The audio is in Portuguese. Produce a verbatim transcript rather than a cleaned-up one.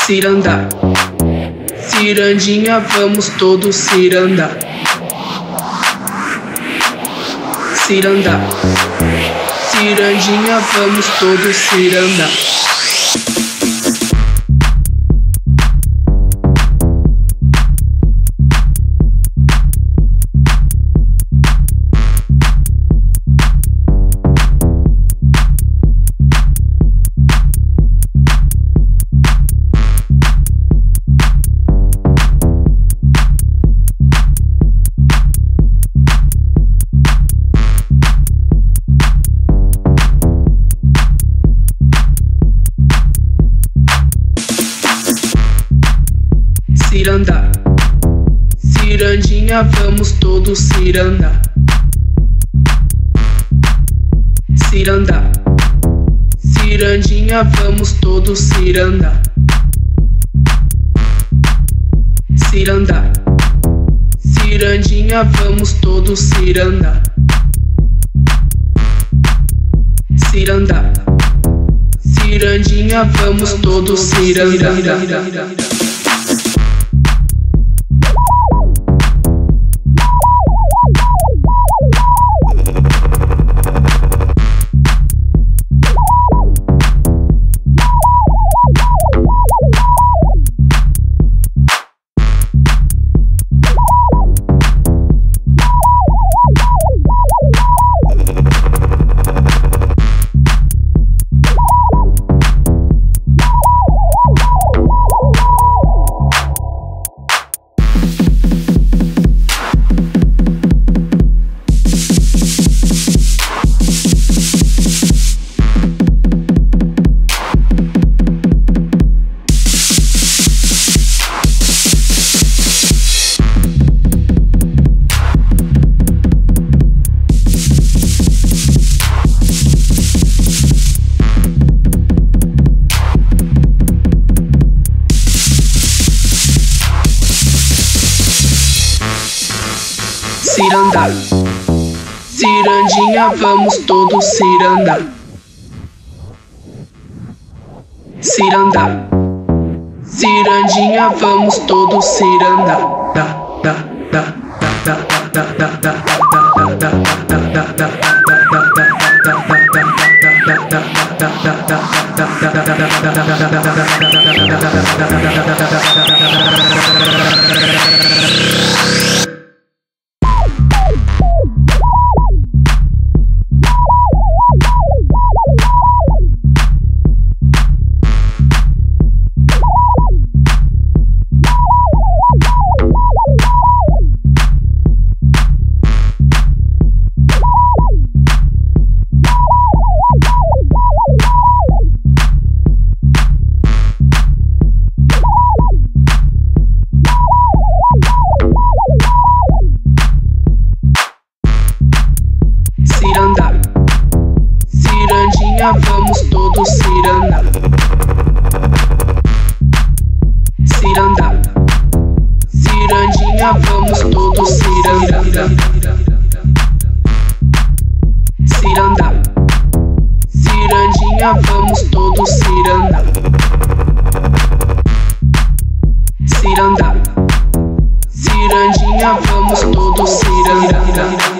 Ciranda, cirandinha, vamos todos ciranda. Ciranda, cirandinha, vamos todos ciranda. Ciranda, cirandinha, vamos todos ciranda. Ciranda, cirandinha, vamos todos ciranda. Ciranda, cirandinha, vamos todos ciranda. Ciranda, cirandinha, vamos todos ciranda. Ciranda, cirandinha, vamos todos ciranda. Ciranda, cirandinha, vamos todos ciranda. Da, da, da, da, da, da, da, da, Ciranda, cirandinha, vamos todos ciranda. Ciranda, cirandinha, vamos todos ciranda. Ciranda, cirandinha, vamos todos ciranda. Ciranda, cirandinha, vamos todos ciranda.